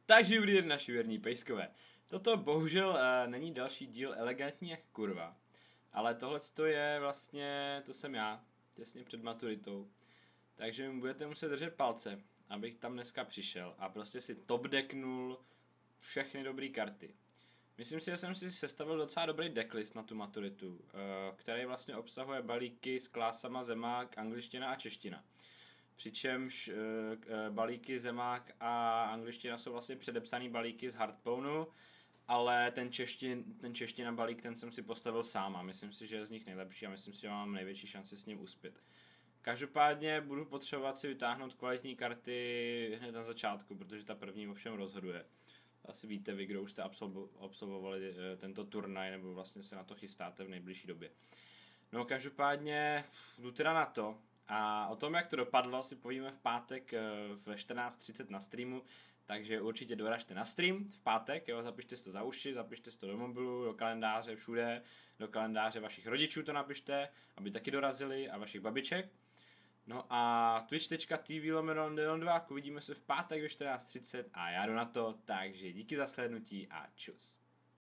Takže dobrý den, naši věrní pejskové. Toto bohužel není další díl elegantní jak kurva. Ale tohle je vlastně, to jsem já, těsně před maturitou. Takže mi budete muset držet palce, abych tam dneska přišel a prostě si top decknul všechny dobré karty. Myslím si, že jsem si sestavil docela dobrý decklist na tu maturitu, který vlastně obsahuje balíky s klásama zemák, angličtina a čeština. Přičemž balíky zemák a angličtina jsou vlastně předepsaný balíky z Hardponu, ale ten čeština balík, ten jsem si postavil sám a myslím si, že je z nich nejlepší a myslím si, že mám největší šanci s ním uspět. Každopádně budu potřebovat si vytáhnout kvalitní karty hned na začátku, protože ta první ovšem rozhoduje. Asi víte vy, kdo už jste absolvovali tento turnaj, nebo vlastně se na to chystáte v nejbližší době. No každopádně jdu teda na to. A o tom, jak to dopadlo, si povíme v pátek ve 14:30 na streamu, takže určitě doražte na stream v pátek, jo, zapište si to za uši, zapište si to do mobilu, do kalendáře, všude, do kalendáře vašich rodičů to napište, aby taky dorazili a vašich babiček. No a twitch.tv/Leon2, uvidíme se v pátek ve 14:30 a já jdu na to, takže díky za slednutí a čus.